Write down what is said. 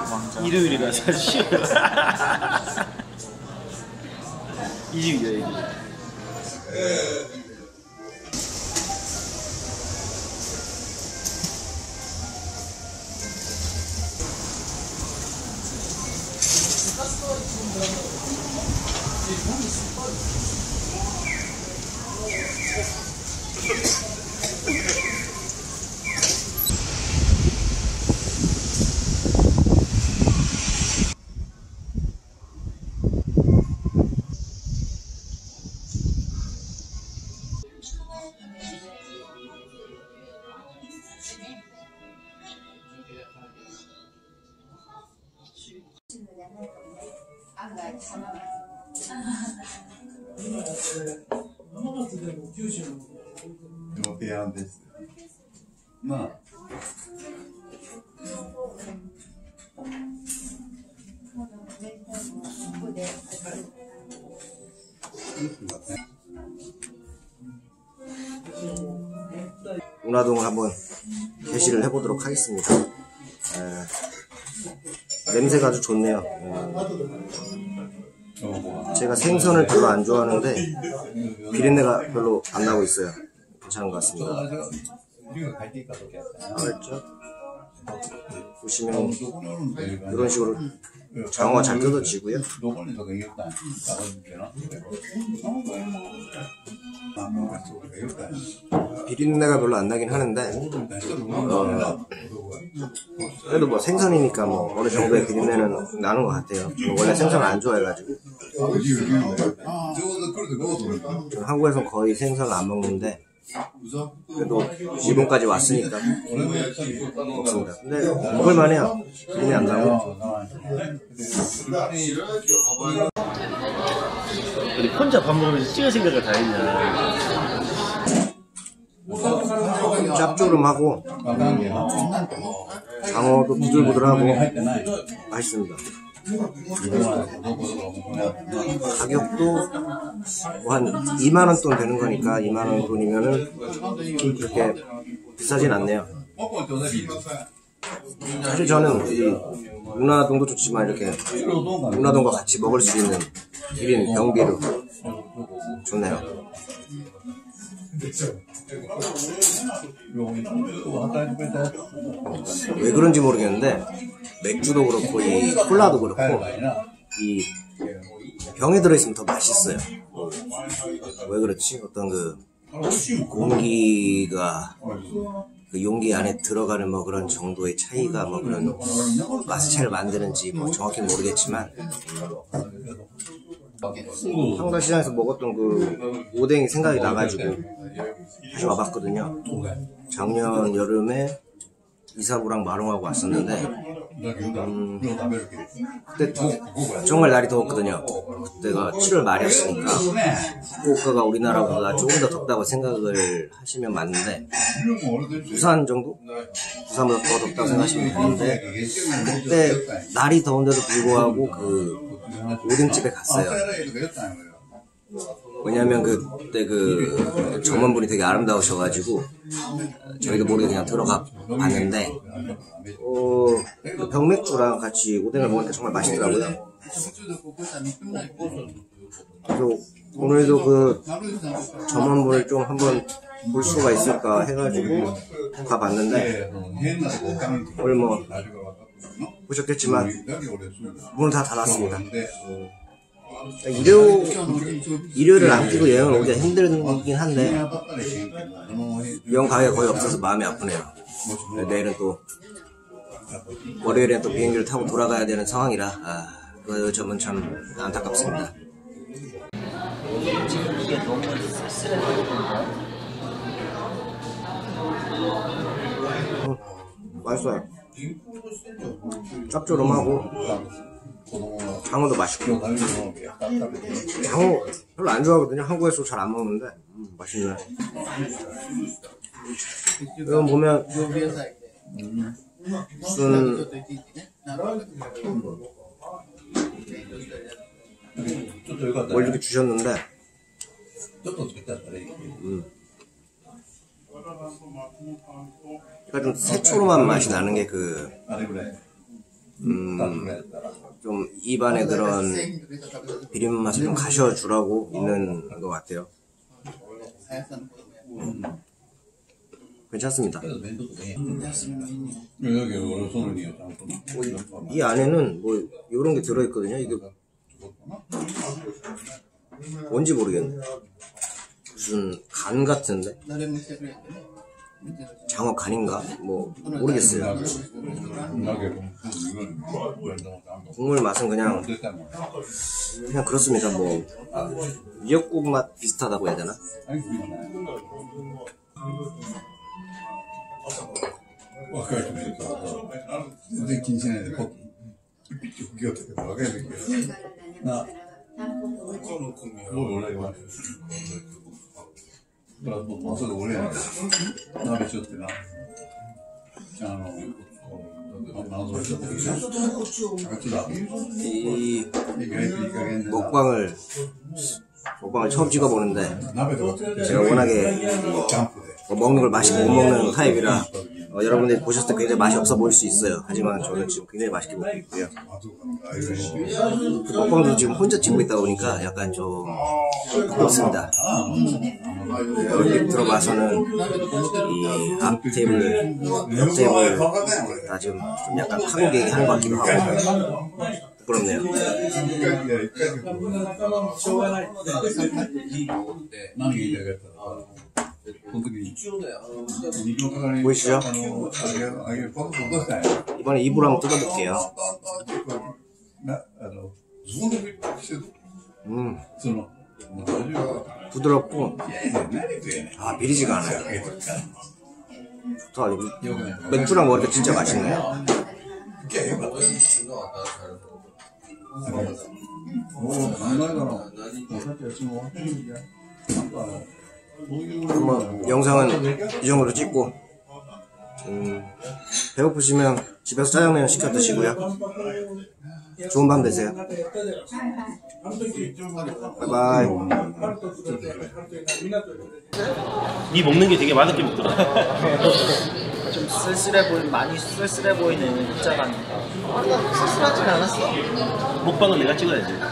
일요일이라서 쉬어요. 이 집이죠, 여기. 운하동을 한번 게시를 해보도록 하겠습니다. 냄새가 아주 좋네요. 제가 생선을 별로 안 좋아하는데 비린내가 별로 안 나고 있어요. 괜찮은 것 같습니다. 알았죠? 보시면 이런 식으로 장어가 잘 뜯어지고요. 비린내가 별로 안 나긴 하는데 그래도 뭐 생선이니까 뭐 어느 정도의 비린내는 나는 것 같아요. 원래 생선을 안 좋아해가지고 저는 한국에서 거의 생선을 안 먹는데 그래도 일본까지 왔으니까 먹습니다. 근데 먹을만해요. 비린내 안 나고. 우리 혼자 밥 먹으면서 찍을 생각을 다 했냐. 짭조름하고 장어도 부들부들하고 맛있습니다. 가격도 뭐 한 2만원 돈 되는 거니까 2만원 돈이면은 그렇게 비싸진 않네요. 사실 저는 이 운하동도 좋지만 이렇게 운하동과 같이 먹을 수 있는 1인 경비로 좋네요. 왜 그런지 모르겠는데 맥주도 그렇고 이 콜라도 그렇고 이 병에 들어있으면 더 맛있어요. 왜 그렇지? 어떤 그 공기가 그 용기 안에 들어가는 뭐 그런 정도의 차이가 뭐 그런 맛의 차이를 만드는지 뭐 정확히 모르겠지만 한강시장에서 먹었던 그 오뎅이 생각이 나가지고 다시 와봤거든요. 작년 여름에 이사부랑 마롱하고 왔었는데 그때 정말 날이 더웠거든요. 그때가 7월 말이었으니까 후쿠오카가 우리나라보다 조금 더 덥다고 생각을 하시면 맞는데 부산 정도? 부산보다 더 덥다고 생각하시면 되는데 그때 날이 더운데도 불구하고 그 오뎅집에 갔어요. 왜냐면 그때 그 점원분이 되게 아름다우셔가지고 저희도 모르게 그냥 들어가 봤는데 그 병맥주랑 같이 오뎅을 먹으니까 정말 맛있더라고요. 그래서 오늘도 그 점원분을 좀 한번 볼 수가 있을까 해가지고 가봤는데 오늘 뭐 보셨겠지만 문을 다 닫았습니다. 일요일을 안 끼고 여행을 오기가 힘들긴 한데 여행 가게가 거의 없어서 마음이 아프네요. 내일은 또 월요일에 또 비행기를 타고 돌아가야 되는 상황이라 그 점은 참 안타깝습니다. 지금 이게 너무 쓰레기인가? 맛있어요. 짭조름하고 장어도 맛있고 장어 별로 안 좋아하거든요. 한국에서 잘 안 먹는데 맛있네. 이건 보면 무슨 뭘 이렇게 주셨는데 그러니까 좀 새초롬한 맛이 나는 게 그 좀 입안에 그런 비린 맛을 좀 가셔주라고 있는 것 같아요. 괜찮습니다. 이 안에는 뭐 이런 게 들어있거든요. 이게 뭔지 모르겠네. 무슨 간 같은데? 장어 간인가? 뭐 모르겠어요. 국물 맛은 그냥 그렇습니다. 뭐 미역국 맛 비슷하다고 해야 되나? 이 먹방을 처음 찍어보는데 제가 워낙에 먹는 걸 맛있게 못 먹는 타입이라 여러분들이 보셨을 때 굉장히 맛이 없어 보일 수 있어요. 하지만 저는 지금 굉장히 맛있게 먹고 있고요. 그 먹방도 지금 혼자 찍고 있다 보니까 약간 좀 그렇습니다. 여기 들어가서는 이 앞 테이블, 옆 테이블 다 지금 좀 약간 한국 얘기하는 것 같기도 하고 부끄럽네요. 보이시죠? 이번에 입으로 한번 뜯어볼게요. 부드럽고 비리지가 않아요. 좋다. 맥주랑 먹으니까 진짜 맛있네요. 그럼 영상은 이 정도로 찍고 배고프시면 집에서 짜장면 시켜 드시고요. 좋은 밤 되세요. 바이바이. 니 먹는 게 되게 맛있게 먹더라. 좀 많이 쓸쓸해 보이는 입자가 쓸쓸하진 않았어. 먹방은 내가 찍어야지.